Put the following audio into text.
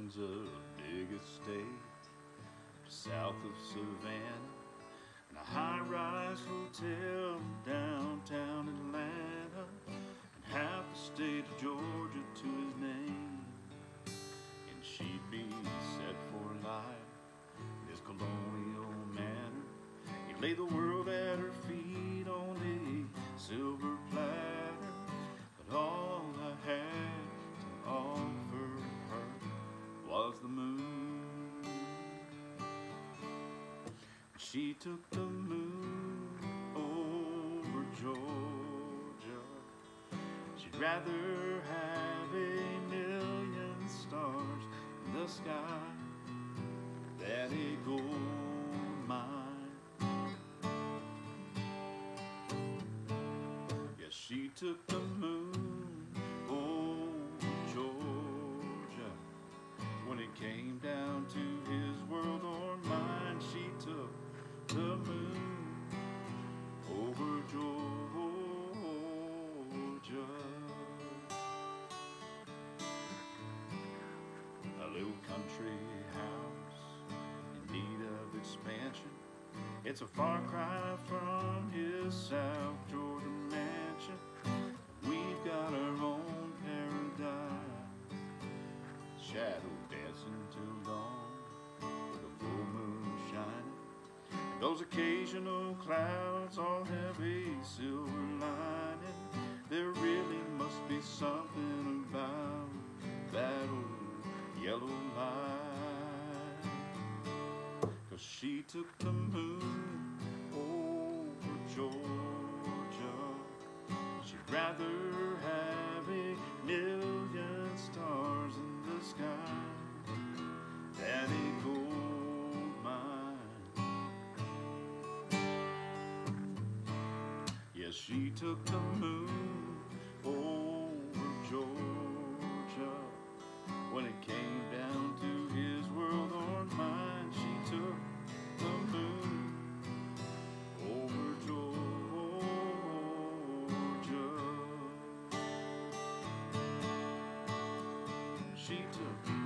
owns a big estate south of Savannah and a high-rise hotel in downtown Atlanta and half the state of Georgia to his name. And she'd be set for life in his colonial manor. He'd lay the world at her feet on a silver platter, but all I had to offer her was the moon. She took the moon over Georgia. She'd rather have a million stars in the sky than a gold mine. Yes, she took the moon over Georgia. When it came down to his world or mine, she took the moon over Georgia. A little country house in need of expansion. It's a far cry from his South Georgia mansion. We've got our own paradise, shadow dancing till dawn with a full moon shining. And those occasional clouds all have a silver lining. There really must be something about that old yellow light, 'cause she took the moon over Georgia. She'd rather have a million stars in the sky than a gold mine. Yes, she took the moon over Georgia. When it came down to his world or mine, she took the moon over Georgia. She took